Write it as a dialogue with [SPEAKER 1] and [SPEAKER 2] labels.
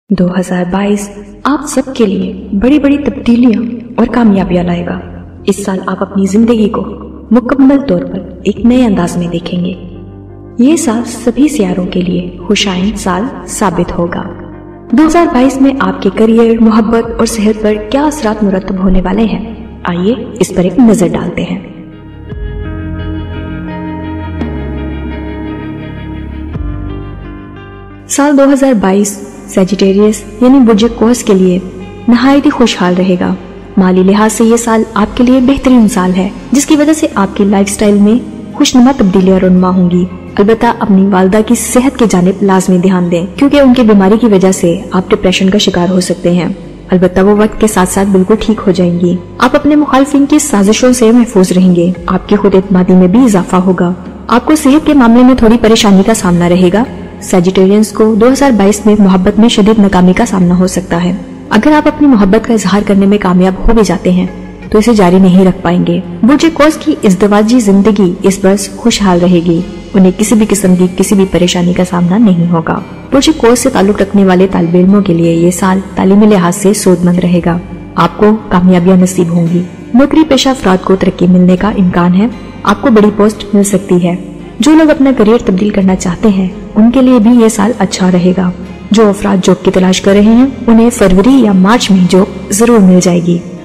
[SPEAKER 1] 2022 آپ سب کے لیے بڑی بڑی تبدیلیاں اور کامیابیاں لائے گا۔ اس سال آپ اپنی زندگی کو مکمل طور پر ایک نئے انداز میں دیکھیں گے۔ یہ سال سبھی سیاروں کے لیے خوشائن سال ثابت ہوگا۔ 2022 میں آپ کے کریئر، محبت اور صحت پر کیا اثرات مرتب ہونے والے ہیں، آئیے اس پر ایک نظر ڈالتے ہیں۔ سال 2022 سیجیٹیریس یعنی برج قوس کے لیے نہایت ہی خوشحال رہے گا۔ مالی لحاظ سے یہ سال آپ کے لیے بہترین سال ہے، جس کی وجہ سے آپ کی لائف سٹائل میں خوشنما تبدیلیاں رونما ہوں گی۔ البتہ اپنی والدہ کی صحت کی جانب لازمی دھیان دیں، کیونکہ ان کی بیماری کی وجہ سے آپ ڈپریشن کا شکار ہو سکتے ہیں۔ البتہ وہ وقت کے ساتھ ساتھ بالکل ٹھیک ہو جائیں گی۔ آپ اپنے مخالفین کی سازشوں سے محفوظ رہیں گے۔ آپ کی خود اعتمادی میں بھی اضافہ ہوگا۔ آپ کو صحت کے معاملے میں تھوڑی پریشانی کا سامنا رہے گا۔ سیجیٹیرینز کو 2022 میں محبت میں شدید ناکامی کا سامنا ہو سکتا ہے۔ اگر آپ اپنی محبت کا اظہار کرنے میں کامیاب ہو بھی جاتے ہیں تو اسے جاری نہیں رکھ پائیں گے۔ برج قوس کی ازدواجی زندگی اس برس خوشحال رہے گی۔ انہیں کسی بھی قسم کی کسی بھی پریشانی کا سامنا نہیں ہوگا۔ برج قوس سے تعلق رکھنے والے طالب علموں کے لیے یہ سال تعلیمی لحاظ سے سود مند رہے گا۔ آپ کو کامیابیاں نصیب ہوں گی۔ نوکری پیشہ افراد کو ترقی ملنے کا امکان ہے۔ آپ کو بڑی پوسٹ مل سکتی ہے۔ جو لوگ اپنا کریئر تبدیل کرنا چاہتے ہیں ان کے لیے بھی یہ سال اچھا رہے گا۔ جو افراد جاب کی تلاش کر رہے ہیں انہیں فروری یا مارچ میں جاب ضرور مل جائے گی۔